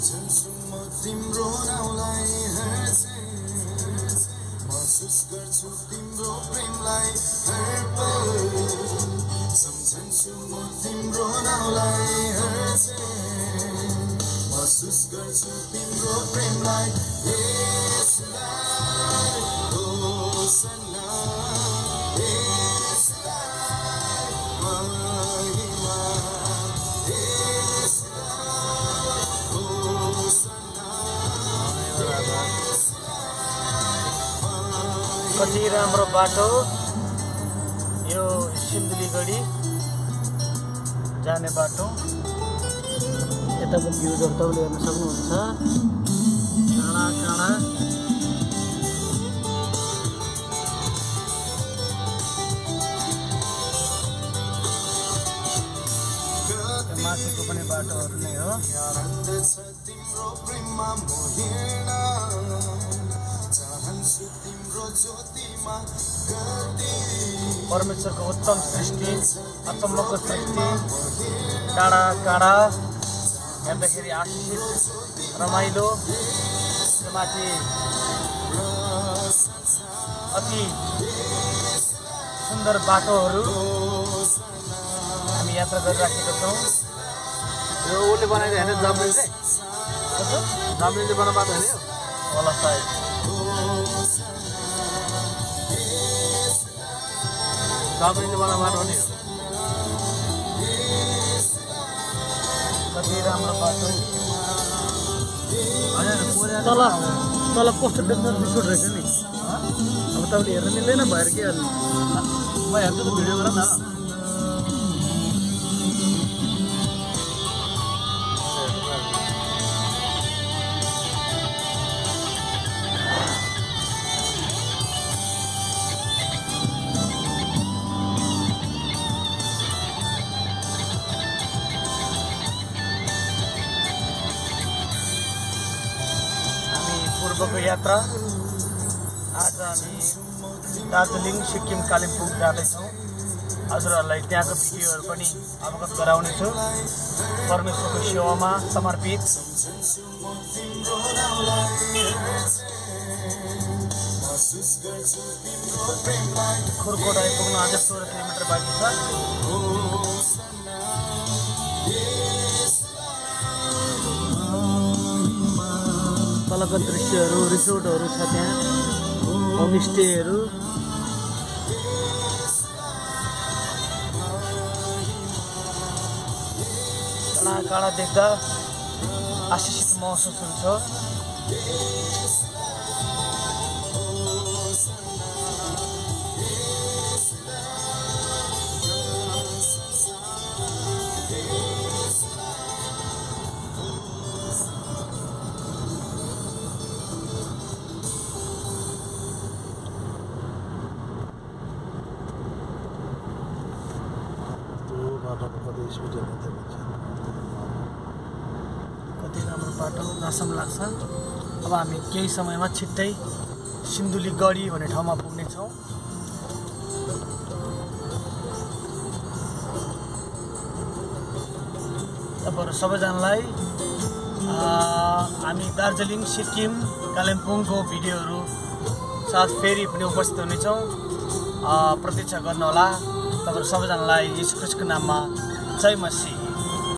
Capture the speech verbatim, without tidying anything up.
सम्झन्छु म तिम्रो नाउँलाई हेर्छे महसुस गर्छु तिम्रो प्रेमलाई हर पल सम्झन्छु म तिम्रो नाउँलाई हेर्छे महसुस गर्छु तिम्रो प्रेमलाई यसलाई ओ सना यसलाई महिमा यसलाई ओ सना कति राम्रो बाटो यो सिन्धुलीगढी जाने बाटो। यताको भ्यूजहरु तपाईले हेर्न सक्नुहुन्छ काँडा काँडा माथिको पनि बाटोहरु नै हो। तिम्रो प्रेममा मोहिन चाहन्छु तिम्रो ज्योतिमा गति परमेश्वरको उत्तम सृष्टि अचम्मको सृष्टि काँडा काँडा हेर्दाखेरि आशिष रमाइलो माथि अति सुन्दर बाटोहरू हामी यात्रा गरिराखेका छौँ। यो उसले बनाएको होइन जमले चाहिँ जमले बनाएको बाटो होइन होला सायद। जमले बनाएको बाटो हो नि कति राम्रो बाटो। तल तल पोस्टर देख्न बिस्कुट रहेछ नि। अब तपाईँले हेर्न मिल्दैन भएर के गर्नु म हेर्छु त भिडियो गर न। पूर्वको यात्रा आज हामी दार्जिलिङ सिक्किम कालिम्पोङ जाँदैछौँ। हजुरहरूलाई त्यहाँको भिडियोहरू पनि अवगत गराउनेछु। परमेश्वरको सेवामा समर्पित खुरकोट आइपुग्न अझै सोह्र किलोमिटर बाँकी छ। तलका दृश्यहरू रिसोर्टहरू छ त्यहाँ होमस्टेहरू काँडा काँडा देख्दा आशिषित महसुस हुन्छ। कति राम्रो बाटो नासम लाग्छ। अब हामी केही समयमा छिट्टै सिन्धुलीगढी भन्ने ठाउँमा पुग्नेछौँ। तपाईँहरू सबैजनालाई हामी दार्जिलिङ सिक्किम कालिम्पोङको भिडियोहरू साथ फेरि पनि उपस्थित हुनेछौँ। प्रतीक्षा गर्नुहोला। तपाईहरु सबैजनालाई यीशु ख्रीष्टको नाममा जय मसीह।